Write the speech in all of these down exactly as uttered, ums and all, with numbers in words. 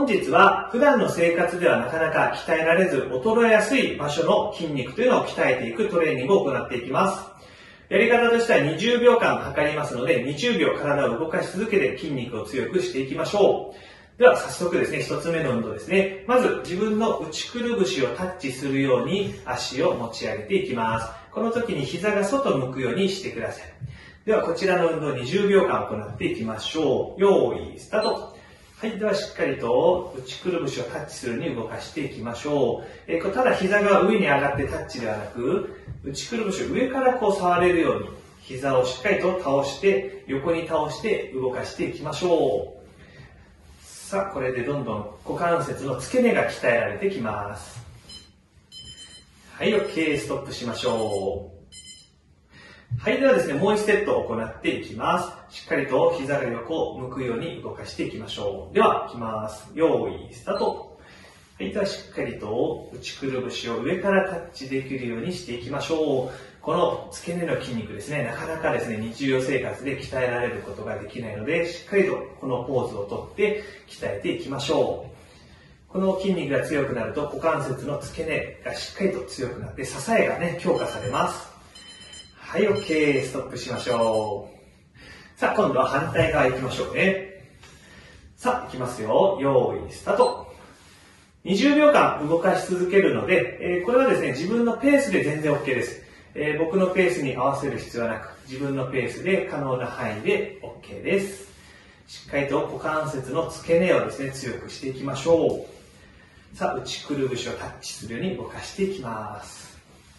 日は普段の生活ではなかなか鍛えられず衰えやすい場所の筋肉というのを鍛えていくトレーニングを行っていきます。やり方としてはにじゅうびょうかん測りますので、にじゅうびょう体を動かし続けて筋肉を強くしていきましょう。では早速ですね、一つ目の運動ですね。まず自分の内くるぶしをタッチするように足を持ち上げていきます。この時に膝が外向くようにしてください。ではこちらの運動にじゅうびょうかん行っていきましょう。用意スタート。はい、ではしっかりと内くるぶしをタッチするように動かしていきましょう。えー、ただ膝が上に上がってタッチではなく、内くるぶしを上からこう触れるように、膝をしっかりと倒して、横に倒して動かしていきましょう。さあ、これでどんどん股関節の付け根が鍛えられてきます。はい、OK、ストップしましょう。はい、ではですね、もういちセットを行っていきます。しっかりと膝が横を向くように動かしていきましょう。では、いきます。用意、スタート。はい、ではしっかりと内くるぶしを上からタッチできるようにしていきましょう。この付け根の筋肉ですね、なかなかですね、日常生活で鍛えられることができないので、しっかりとこのポーズをとって鍛えていきましょう。この筋肉が強くなると股関節の付け根がしっかりと強くなって支えがね、強化されます。はい、OK、ストップしましょう。さあ、今度は反対側行きましょうね。さあ、行きますよ。用意、スタート。にじゅうびょうかん動かし続けるので、えー、これはですね、自分のペースで全然 OK です。えー、僕のペースに合わせる必要はなく、自分のペースで可能な範囲で OK です。しっかりと股関節の付け根をですね、強くしていきましょう。さあ、内くるぶしをタッチするように動かしていきます。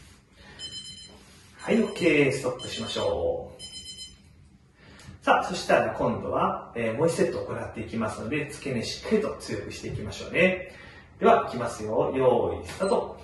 はい、OK、ストップしましょう。さあ、そしたら今度は、えー、もういちセット行っていきますので、付け根しっかりと強くしていきましょうね。では、いきますよ。用意、スタート。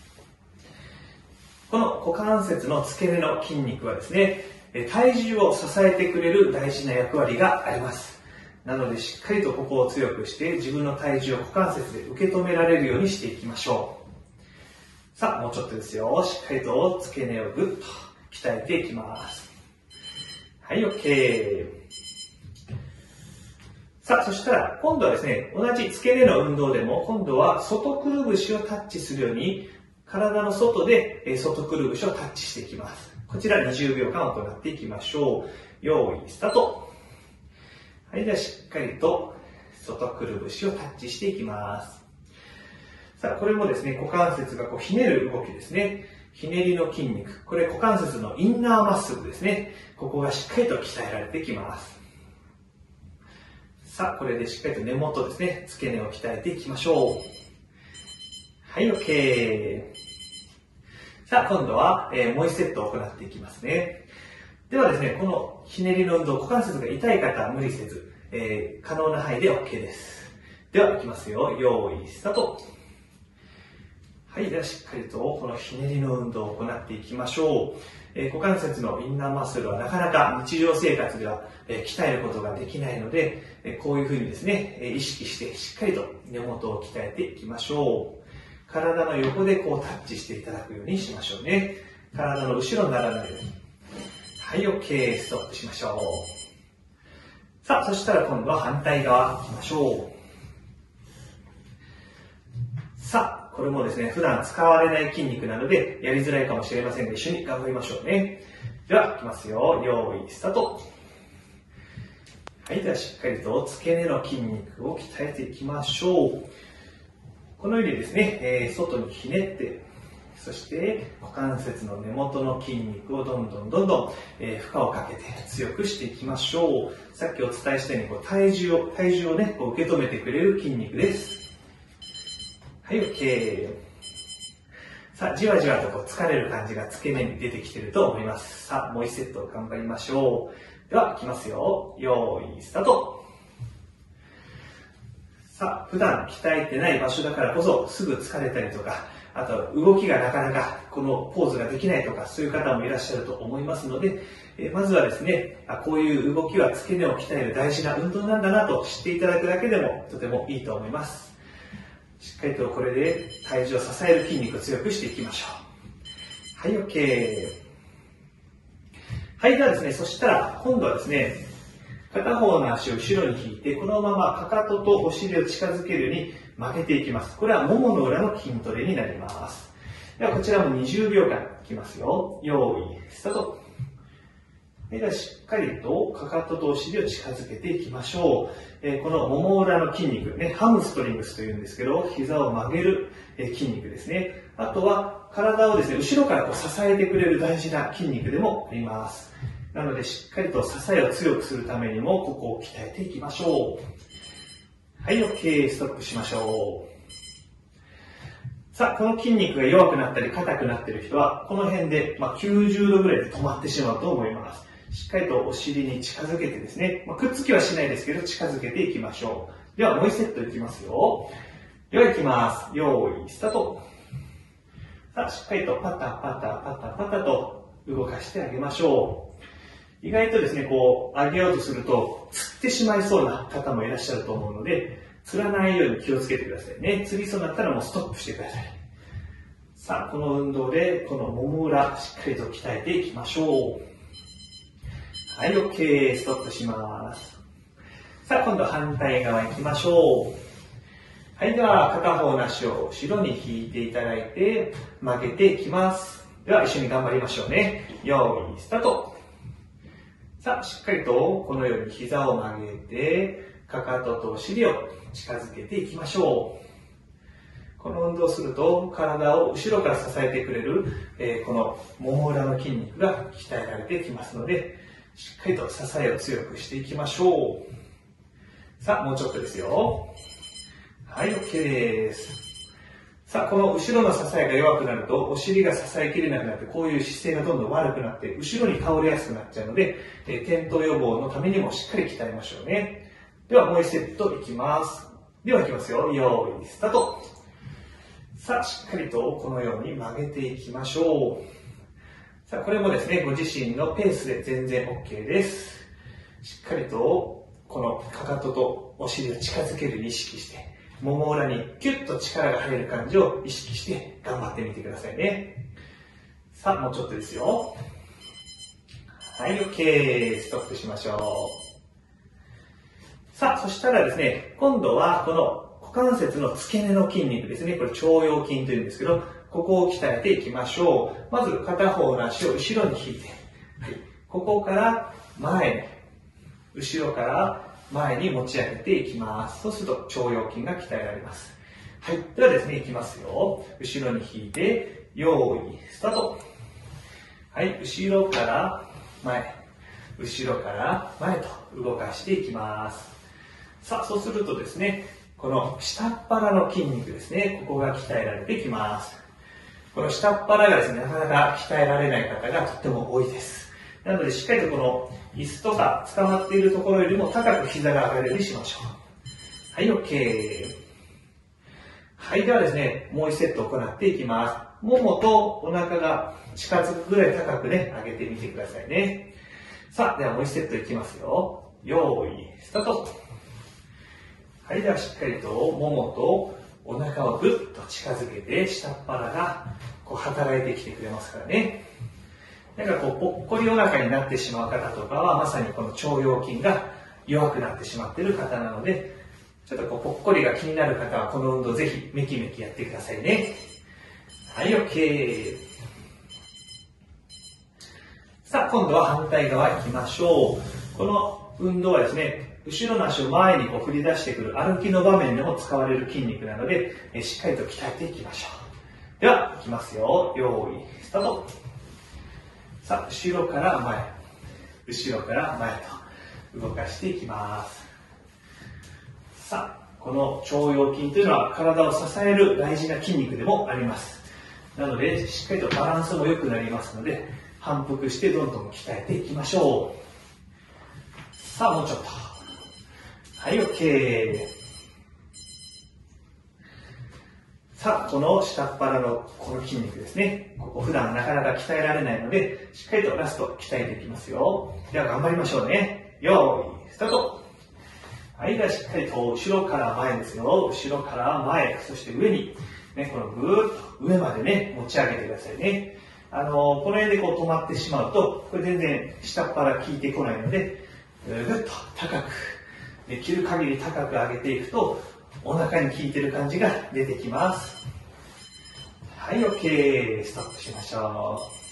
この股関節の付け根の筋肉はですね、体重を支えてくれる大事な役割があります。なので、しっかりとここを強くして、自分の体重を股関節で受け止められるようにしていきましょう。さあ、もうちょっとですよ。しっかりと付け根をぐっと鍛えていきます。はい、OK。さあ、そしたら、今度はですね、同じ付け根の運動でも、今度は外くるぶしをタッチするように、体の外で外くるぶしをタッチしていきます。こちらにじゅうびょうかん行っていきましょう。用意、スタート。はい、ではしっかりと外くるぶしをタッチしていきます。さあ、これもですね、股関節がこうひねる動きですね。ひねりの筋肉。これ股関節のインナーマッスルですね。ここがしっかりと鍛えられてきます。さあ、これでしっかりと根元ですね、付け根を鍛えていきましょう。はい、OK。さあ、今度は、えー、もういちセットを行っていきますね。ではですね、このひねりの運動、股関節が痛い方は無理せず、えー、可能な範囲で OK です。では、いきますよ。用意、スタート。はい、ではしっかりとこのひねりの運動を行っていきましょう。えー、股関節のインナーマッスルはなかなか日常生活では、えー、鍛えることができないので、えー、こういうふうにですね、えー、意識してしっかりと根元を鍛えていきましょう。体の横でこうタッチしていただくようにしましょうね。体の後ろにならないように。はい、OK、ストップしましょう。さあ、そしたら今度は反対側行きましょう。さあ、これもですね、普段使われない筋肉なので、やりづらいかもしれませんが、一緒に頑張りましょうね。では、いきますよ。用意、スタート。はい、ではしっかりと付け根の筋肉を鍛えていきましょう。このようにですね、えー、外にひねって、そして股関節の根元の筋肉をどんどんどんどん、えー、負荷をかけて強くしていきましょう。さっきお伝えしたようにこう体重を、体重をね、こう受け止めてくれる筋肉です。はい、OK。さあ、じわじわとこう疲れる感じが付け根に出てきていると思います。さあ、もう一セット頑張りましょう。では、いきますよ。用意、スタート。さあ、普段鍛えてない場所だからこそすぐ疲れたりとか、あと動きがなかなかこのポーズができないとか、そういう方もいらっしゃると思いますので、えまずはですね、あ、こういう動きは付け根を鍛える大事な運動なんだなと知っていただくだけでもとてもいいと思います。しっかりとこれで体重を支える筋肉を強くしていきましょう。はい、OK。はい、ではですね、そしたら今度はですね、 片方の足を後ろに引いて、このままかかととお尻を近づけるように曲げていきます。これはももの裏の筋トレになります。ではこちらもにじゅうびょうかんいきますよ。用意、スタート。ではしっかりとかかととお尻を近づけていきましょう。えー、このもも裏の筋肉、ね、ハムストリングスというんですけど、膝を曲げる筋肉ですね。あとは体をですね、後ろからこう支えてくれる大事な筋肉でもあります。なのでしっかりと支えを強くするためにも、ここを鍛えていきましょう。はい、OK、ストップしましょう。さあ、この筋肉が弱くなったり硬くなっている人は、この辺で、まあ、きゅうじゅうどぐらいで止まってしまうと思います。しっかりとお尻に近づけてですね、まあ、くっつきはしないですけど、近づけていきましょう。では、もういちセットいきますよ。では、いきます。用意、スタート。さあ、しっかりとパタパタパタパタと動かしてあげましょう。意外とですね、こう、上げようとすると、つってしまいそうな方もいらっしゃると思うので、つらないように気をつけてくださいね。つりそうになったらもうストップしてください。さあ、この運動で、このもも裏、しっかりと鍛えていきましょう。はい、OK、ストップします。さあ、今度は反対側行きましょう。はい、では、片方の足を後ろに引いていただいて、曲げていきます。では、一緒に頑張りましょうね。用意、スタート。さあ、しっかりと、このように膝を曲げて、かかととお尻を近づけていきましょう。この運動をすると、体を後ろから支えてくれる、えー、このもも裏の筋肉が鍛えられてきますので、しっかりと支えを強くしていきましょう。さあ、もうちょっとですよ。はい、OK です。さあ、この後ろの支えが弱くなると、お尻が支えきれなくなって、こういう姿勢がどんどん悪くなって、後ろに倒れやすくなっちゃうので、えー、転倒予防のためにもしっかり鍛えましょうね。では、もういちセットいきます。では、いきますよ。用意、スタート。さあ、しっかりとこのように曲げていきましょう。さあ、これもですね、ご自身のペースで全然 OK です。しっかりと、このかかととお尻を近づけるように意識して、もも裏にキュッと力が入る感じを意識して頑張ってみてくださいね。さあ、もうちょっとですよ。はい、OK。ストップしましょう。さあ、そしたらですね、今度はこの股関節の付け根の筋肉ですね。これ腸腰筋というんですけど、ここを鍛えていきましょう。まず片方の足を後ろに引いて、はい、ここから前に、後ろから前に持ち上げていきます。そうすると腸腰筋が鍛えられます。はい。ではですね、いきますよ。後ろに引いて、用意、スタート。はい。後ろから前、後ろから前と動かしていきます。さあ、そうするとですね、この下っ腹の筋肉ですね、ここが鍛えられてきます。この下っ腹がですね、なかなか鍛えられない方がとっても多いです。なので、しっかりとこの椅子とか捕まっているところよりも高く膝が上がるようにしましょう。はい、OK。はい、ではですね、もういちセット行っていきます。ももとお腹が近づくぐらい高くね、上げてみてくださいね。さあ、ではもういちセットいきますよ。用意、スタート。はい、ではしっかりとももとお腹をぐっと近づけて、下っ腹がこう働いてきてくれますからね。なんかこう、ぽっこりお腹になってしまう方とかは、まさにこの腸腰筋が弱くなってしまっている方なので、ちょっとこう、ぽっこりが気になる方は、この運動ぜひ、めきめきやってくださいね。はい、OK。さあ、今度は反対側行きましょう。この運動はですね、後ろの足を前にこう振り出してくる歩きの場面でも使われる筋肉なので、えしっかりと鍛えていきましょう。では、いきますよ。用意、スタート。さあ、後ろから前、後ろから前と動かしていきます。さあ、この腸腰筋というのは体を支える大事な筋肉でもあります。なので、しっかりとバランスも良くなりますので、反復してどんどん鍛えていきましょう。さあ、もうちょっと。はい、OK。さあ、この下っ腹のこの筋肉ですね。ここ普段なかなか鍛えられないので、しっかりとラスト鍛えていきますよ。では頑張りましょうね。よーい、スタート。はい、ではしっかりと後ろから前ですよ。後ろから前、そして上に、ね、このぐーっと上までね、持ち上げてくださいね。あのー、この辺でこう止まってしまうと、これ全然下っ腹効いてこないので、 ぐっと高く、できる限り高く上げていくと、お腹に効いてる感じが出てきます。はい、OK。ストップしましょう。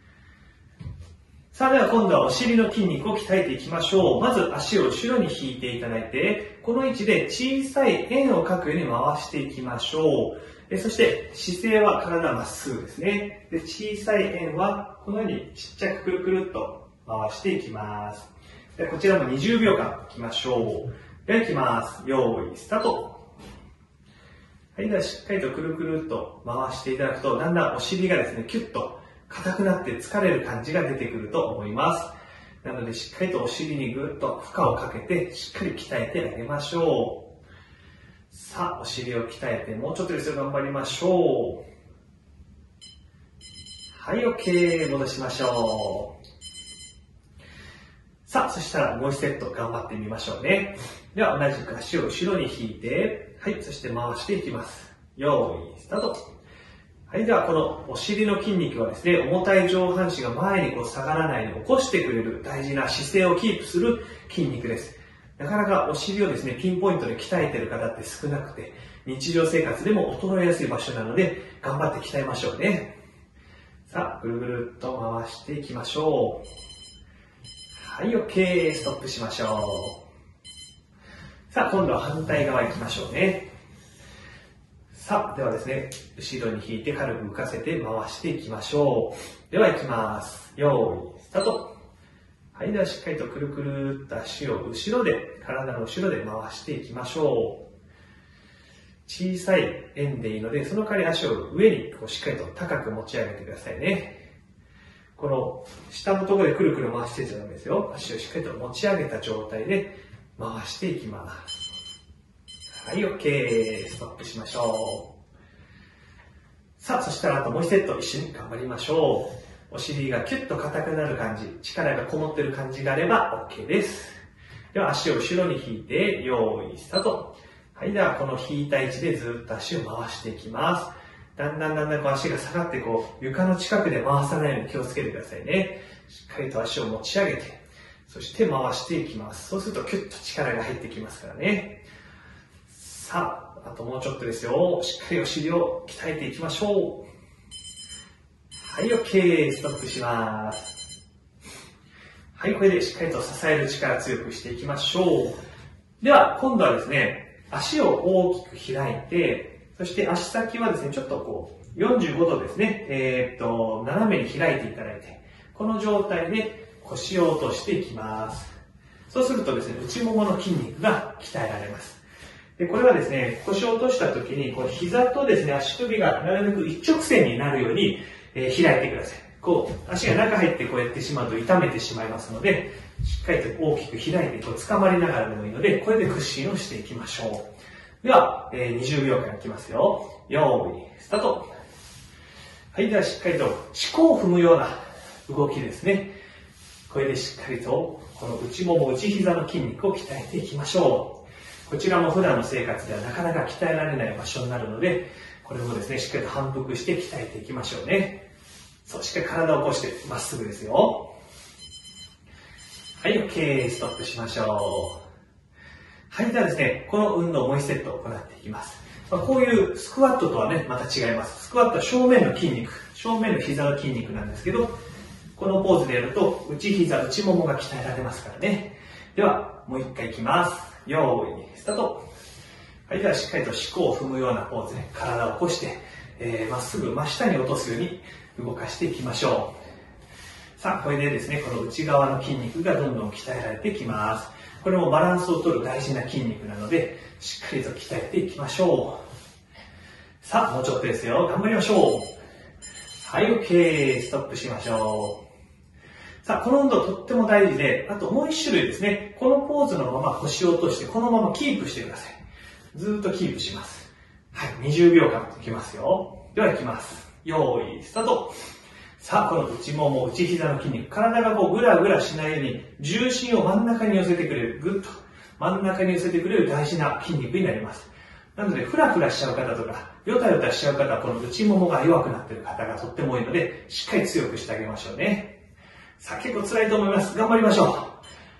さあ、では今度はお尻の筋肉を鍛えていきましょう。まず足を後ろに引いていただいて、この位置で小さい円を描くように回していきましょう。でそして姿勢は体まっすぐですね。で小さい円はこのようにちっちゃくくるくるっと回していきます。でこちらもにじゅうびょうかんいきましょう。ではいきます。用意スタート。はい、ではしっかりとくるくるっと回していただくと、だんだんお尻がですね、キュッと硬くなって疲れる感じが出てくると思います。なのでしっかりとお尻にぐっと負荷をかけてしっかり鍛えてあげましょう。さあ、お尻を鍛えてもうちょっとですよ、頑張りましょう。はい、OK。戻しましょう。さあ、そしたらもういちセット頑張ってみましょうね。では同じく足を後ろに引いて、はい、そして回していきます。用意スタート。はい、ではこのお尻の筋肉はですね、重たい上半身が前にこう下がらないように起こしてくれる大事な姿勢をキープする筋肉です。なかなかお尻をですね、ピンポイントで鍛えている方って少なくて、日常生活でも衰えやすい場所なので、頑張って鍛えましょうね。さあ、ぐるぐるっと回していきましょう。はい、OK。ストップしましょう。さあ、今度は反対側行きましょうね。さあ、ではですね、後ろに引いて軽く浮かせて回していきましょう。では行きます。用意、スタート。はい、ではしっかりとくるくるっと足を後ろで、体の後ろで回していきましょう。小さい円でいいので、その代わり足を上にこうしっかりと高く持ち上げてくださいね。この下のところでくるくる回してちゃダメですよ。足をしっかりと持ち上げた状態で回していきます。はい、OK。ストップしましょう。さあ、そしたらあともういちセット一緒に頑張りましょう。お尻がキュッと硬くなる感じ、力がこもっている感じがあれば OK です。では足を後ろに引いて、用意スタート。はい、ではこの引いた位置でずっと足を回していきます。だんだんだんだんこう足が下がってこう床の近くで回さないように気をつけてくださいね。しっかりと足を持ち上げて、そして回していきます。そうするとキュッと力が入ってきますからね。さあ、あともうちょっとですよ。しっかりお尻を鍛えていきましょう。はい、OK。ストップします。はい、これでしっかりと支える力強くしていきましょう。では、今度はですね、足を大きく開いて、そして足先はですね、ちょっとこう、よんじゅうごどですね、えー、っと、斜めに開いていただいて、この状態で腰を落としていきます。そうするとですね、内ももの筋肉が鍛えられます。で、これはですね、腰を落とした時に、こう膝とですね、足首がなるべく一直線になるように、えー、開いてください。こう、足が中入ってこうやってしまうと痛めてしまいますので、しっかりと大きく開いて、こう、掴まりながらでもいいので、これで屈伸をしていきましょう。では、えー、にじゅうびょうかんいきますよ。用意、スタート。はい、ではしっかりと、四股を踏むような動きですね。これでしっかりと、この内もも、内膝の筋肉を鍛えていきましょう。こちらも普段の生活ではなかなか鍛えられない場所になるので、これもですね、しっかりと反復して鍛えていきましょうね。そう、しっかり体を起こして、まっすぐですよ。はい、OK。ストップしましょう。はい、ではですね、この運動をもういちセット行っていきます。まあ、こういうスクワットとはね、また違います。スクワットは正面の筋肉、正面の膝の筋肉なんですけど、このポーズでやると、内膝、内ももが鍛えられますからね。では、もう一回いきます。用意、スタート。はい、ではしっかりと四股を踏むようなポーズで体を起こして、えー、まっすぐ真下に落とすように動かしていきましょう。さあ、これでですね、この内側の筋肉がどんどん鍛えられてきます。これもバランスを取る大事な筋肉なので、しっかりと鍛えていきましょう。さあ、もうちょっとですよ。頑張りましょう。はい、OK。ストップしましょう。さあ、この運動とっても大事で、あともう一種類ですね。このポーズのまま腰を落として、このままキープしてください。ずーっとキープします。はい、にじゅうびょうかんいきますよ。では、いきます。用意、スタート。さあ、この内もも、内膝の筋肉、体がこうぐらぐらしないように、重心を真ん中に寄せてくれる、ぐっと真ん中に寄せてくれる大事な筋肉になります。なので、フラフラしちゃう方とか、ヨタヨタしちゃう方は、この内ももが弱くなっている方がとっても多いので、しっかり強くしてあげましょうね。さあ、結構辛いと思います。頑張りましょう。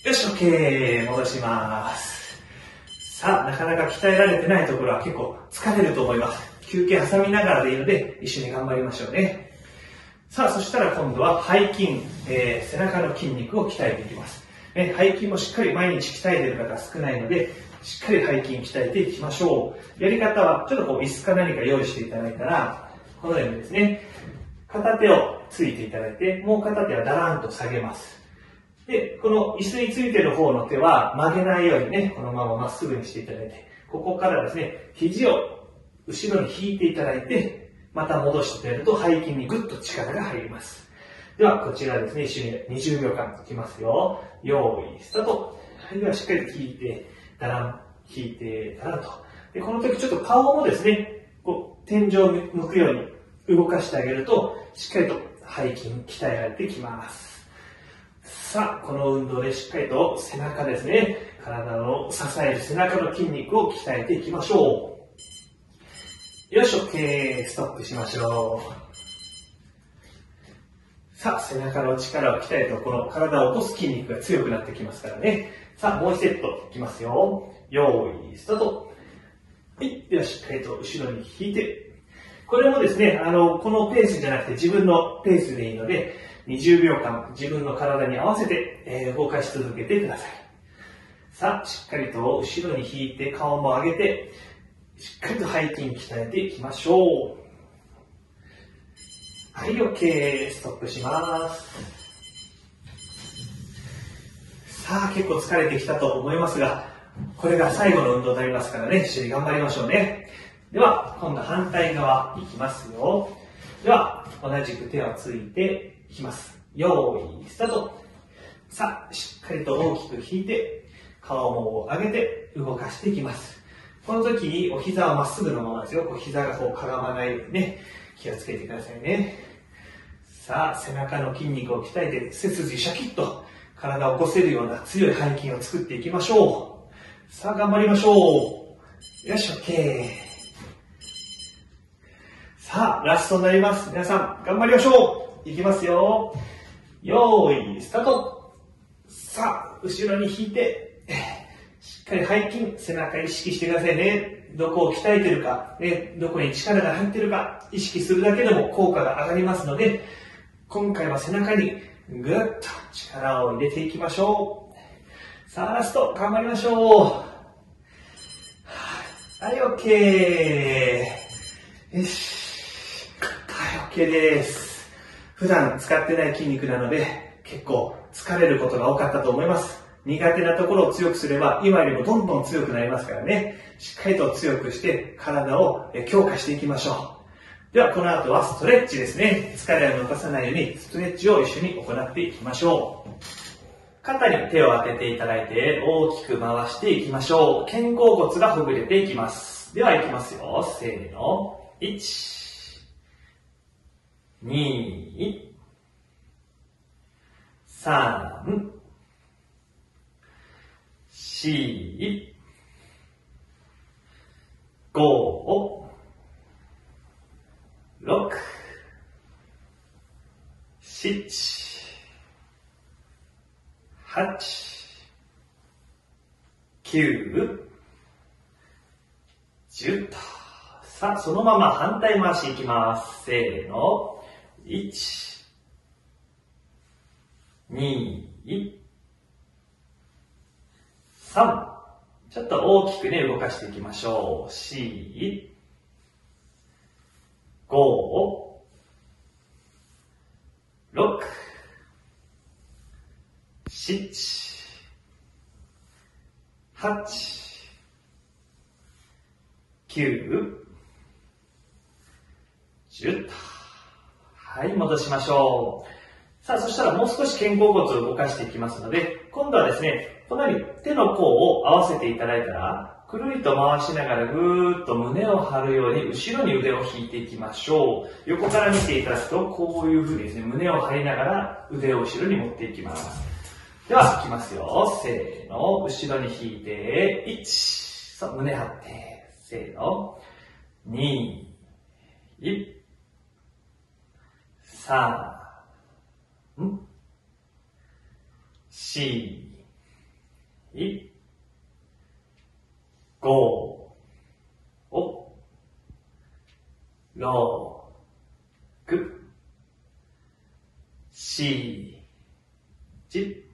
よし、OK。戻します。さあ、なかなか鍛えられてないところは結構疲れると思います。休憩挟みながらでいいので、一緒に頑張りましょうね。さあ、そしたら今度は背筋、えー、背中の筋肉を鍛えていきます。ね、背筋もしっかり毎日鍛えている方少ないので、しっかり背筋鍛えていきましょう。やり方は、ちょっとこう椅子か何か用意していただいたら、このようにですね、片手をついていただいて、もう片手はだらんと下げます。で、この椅子についている方の手は曲げないようにね、このまままっすぐにしていただいて、ここからですね、肘を後ろに引いていただいて、また戻してやると背筋にぐっと力が入ります。では、こちらですね、一緒ににじゅうびょうかんいきますよ。用意、スタート。はい、ではしっかりと引いて、だらん、引いて、だらんと。で、この時ちょっと顔もですね、こう、天井を向くように動かしてあげると、しっかりと背筋鍛えられてきます。さあ、この運動でしっかりと背中ですね、体を支える背中の筋肉を鍛えていきましょう。よし、OK。ストップしましょう。さあ、背中の力を鍛えると、この体を起こす筋肉が強くなってきますからね。さあ、もう一セットいきますよ。用意、スタート。はい。では、しっかりと後ろに引いて。これもですね、あの、このペースじゃなくて自分のペースでいいので、にじゅうびょうかん自分の体に合わせて、えー、動かし続けてください。さあ、しっかりと後ろに引いて顔も上げて、しっかりと背筋鍛えていきましょう。はい、OK。ストップします。さあ、結構疲れてきたと思いますが、これが最後の運動になりますからね、一緒に頑張りましょうね。では、今度反対側いきますよ。では、同じく手をついていきます。用意、スタート。さあ、しっかりと大きく引いて、顔も上げて動かしていきます。この時にお膝はまっすぐのままですよ。こう膝がこうかがまないようにね、気をつけてくださいね。さあ、背中の筋肉を鍛えて背筋シャキッと体を起こせるような強い背筋を作っていきましょう。さあ、頑張りましょう。よし、OK。さあ、ラストになります。皆さん、頑張りましょう。いきますよ。用意、スタート。さあ、後ろに引いて、しっかり背筋、背中意識してくださいね。どこを鍛えてるか、ね、どこに力が入ってるか、意識するだけでも効果が上がりますので、今回は背中にぐっと力を入れていきましょう。さあ、ラスト、頑張りましょう。はい、OK。よし。はい、OK です。普段使ってない筋肉なので、結構疲れることが多かったと思います。苦手なところを強くすれば、今よりもどんどん強くなりますからね。しっかりと強くして体を強化していきましょう。では、この後はストレッチですね。疲れを残さないようにストレッチを一緒に行っていきましょう。肩に手を当てていただいて大きく回していきましょう。肩甲骨がほぐれていきます。では、いきますよ。せーの。いち、に、さん、し、ご、ろく、しち、はち、きゅう、じゅうと。さあ、そのまま反対回しいきます。せーの。いち、に、さん。ちょっと大きくね、動かしていきましょう。よん、ご、ろく、しち、はち、きゅう、じゅうと。はい、戻しましょう。さあ、そしたらもう少し肩甲骨を動かしていきますので、今度はですね、このように手の甲を合わせていただいたら、くるりと回しながらぐーっと胸を張るように後ろに腕を引いていきましょう。横から見ていただくと、こういう風にですね、胸を張りながら腕を後ろに持っていきます。では、いきますよ。せーの。後ろに引いて、いち、そう、胸張って、せーの。に、さん、し、 い、ご、お、ろく、し、じ、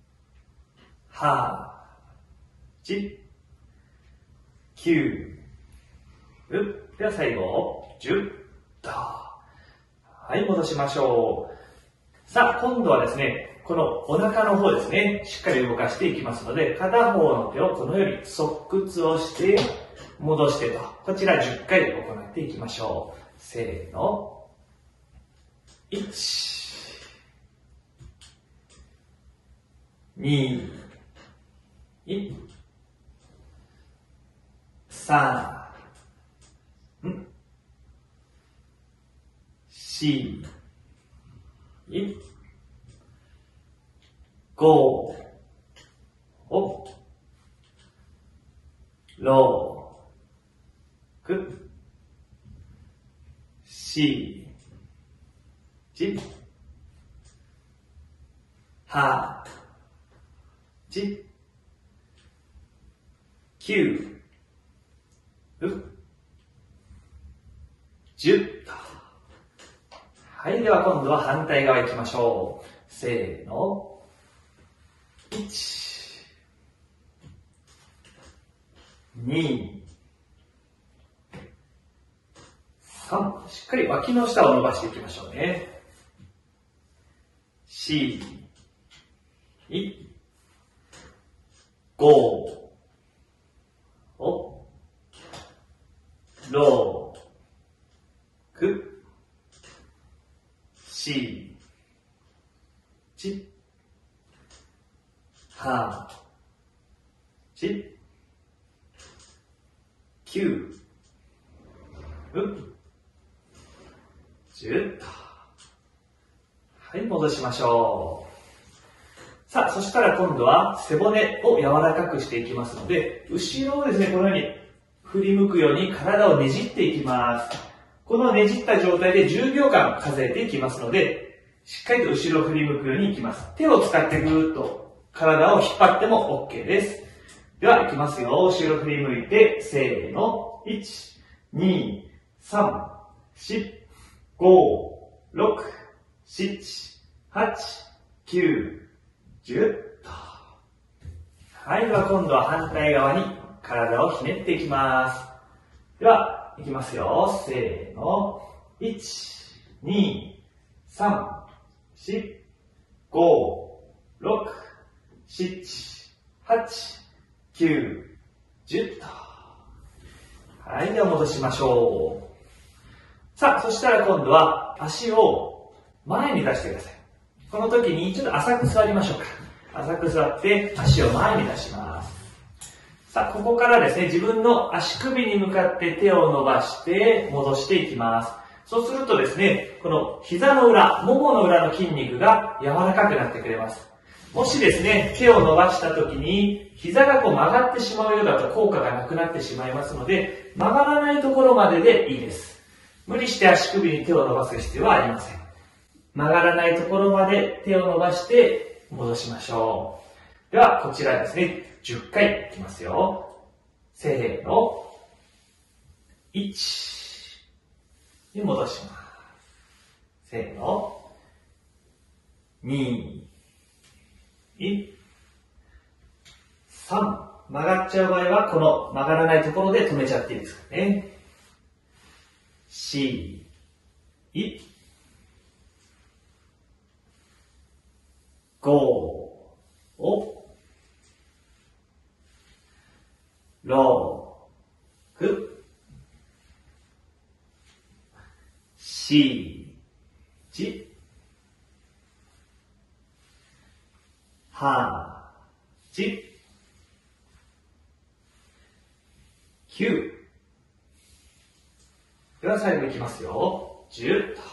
は、ち、きゅう、う、では最後、じゅう、と。はい、戻しましょう。さあ、今度はですね、このお腹の方ですね、しっかり動かしていきますので、片方の手をこのように側屈をして、戻してと。こちらじゅっかい行っていきましょう。せーの。いち、に、さん、し、ご、お、ろく、し、じ、は、ち、きゅう、う、じゅうと。はい、では今度は反対側行きましょう。せーの。いち、に、さん、しっかり脇の下を伸ばしていきましょうね。し、ご、お、ろく、し、じ、は、ち、きゅう、う、じゅうと。はい、戻しましょう。さあ、そしたら今度は背骨を柔らかくしていきますので、後ろをですね、このように振り向くように体をねじっていきます。このねじった状態でじゅうびょうかん数えていきますので、しっかりと後ろを振り向くようにいきます。手を使ってぐーっと体を引っ張っても OK です。では、いきますよ。後ろ振り向いて、せーの。いち、に、さん、よん、ご、ろく、しち、はち、きゅう、じゅうと。はい、では今度は反対側に体をひねっていきます。では、いきますよ。せーの。いち、に、さん、よん、ご、ろく、しち、はち、きゅう、じゅうと。はい、では戻しましょう。さあ、そしたら今度は足を前に出してください。この時にちょっと浅く座りましょうか。浅く座って足を前に出します。さあ、ここからですね、自分の足首に向かって手を伸ばして戻していきます。そうするとですね、この膝の裏、ももの裏の筋肉が柔らかくなってくれます。もしですね、手を伸ばした時に膝がこう曲がってしまうようだと効果がなくなってしまいますので、曲がらないところまででいいです。無理して足首に手を伸ばす必要はありません。曲がらないところまで手を伸ばして戻しましょう。では、こちらですね、じゅっかいいきますよ。せーの。いち。に戻します。せーの。に。さん。曲がっちゃう場合は、この曲がらないところで止めちゃっていいですからね。よん。ご、ろく、しち、はち、きゅう。では最後いきますよ。じゅうと。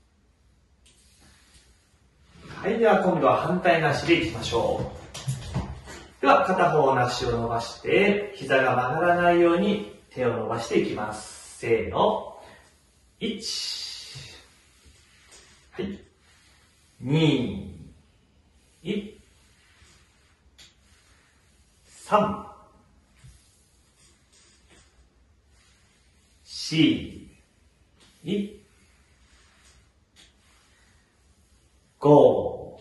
はい、では今度は反対の足でいきましょう。では片方の足を伸ばして、膝が曲がらないように手を伸ばしていきます。せーの。いち。はい。に。 さん、よん、に、ご、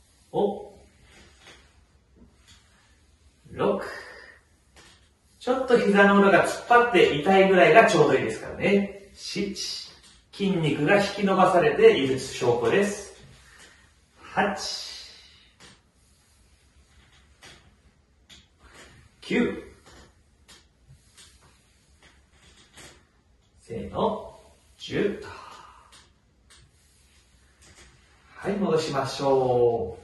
ろく、ちょっと膝の裏が突っ張って痛いぐらいがちょうどいいですからね。なな、筋肉が引き伸ばされている証拠です。はち、きゅう、せーの、じゅうと。はい、戻しましょ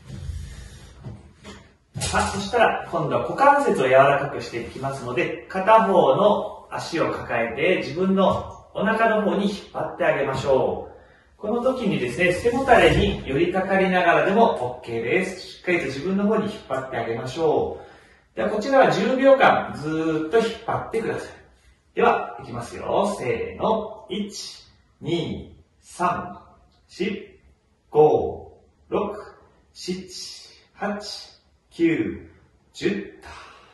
う。さあ、そしたら今度は股関節を柔らかくしていきますので、片方の足を抱えて自分のお腹の方に引っ張ってあげましょう。この時にですね、背もたれに寄りかかりながらでも OK です。しっかりと自分の方に引っ張ってあげましょう。では、こちらはじゅうびょうかんずーっと引っ張ってください。では、いきますよ。せーの。いち、に、さん、よん、ご、ろく、なな、はち、きゅう、じゅうと。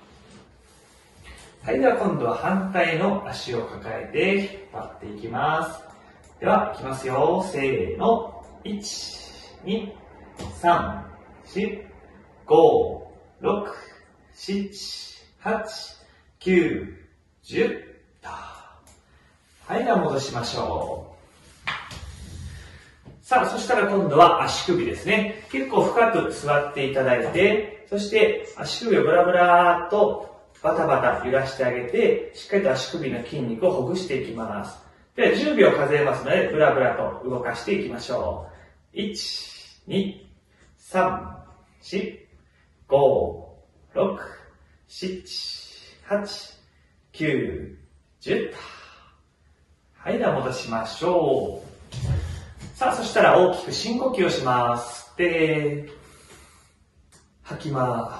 はい、では今度は反対の足を抱えて引っ張っていきます。では、いきますよ。せーの。いち、に、さん、よん、ご、ろく、なな、はち、きゅう、じゅうと。はい、では戻しましょう。さあ、そしたら今度は足首ですね。結構深く座っていただいて、そして足首をブラブラーっとバタバタ揺らしてあげて、しっかりと足首の筋肉をほぐしていきます。ではじゅうびょう数えますので、ブラブラと動かしていきましょう。いち、に、さん、よん、ご、ろく、なな、はち、きゅう、じゅうと。はい、では戻しましょう。さあ、そしたら大きく深呼吸をします。で、吐きます。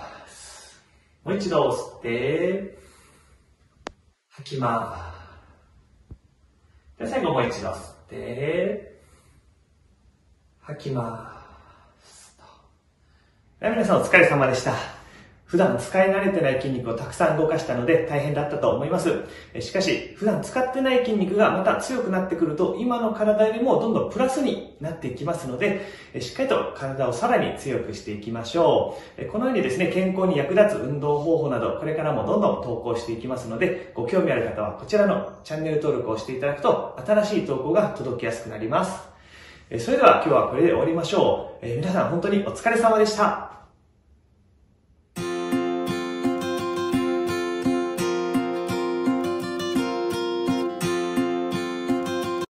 もう一度吸って、吐きます。で、最後もう一度吸って、吐きますと。はい、皆さんお疲れ様でした。普段使い慣れてない筋肉をたくさん動かしたので大変だったと思います。しかし、普段使ってない筋肉がまた強くなってくると、今の体よりもどんどんプラスになっていきますので、しっかりと体をさらに強くしていきましょう。このようにですね、健康に役立つ運動方法など、これからもどんどん投稿していきますので、ご興味ある方はこちらのチャンネル登録をしていただくと、新しい投稿が届きやすくなります。それでは今日はこれで終わりましょう。皆さん本当にお疲れ様でした。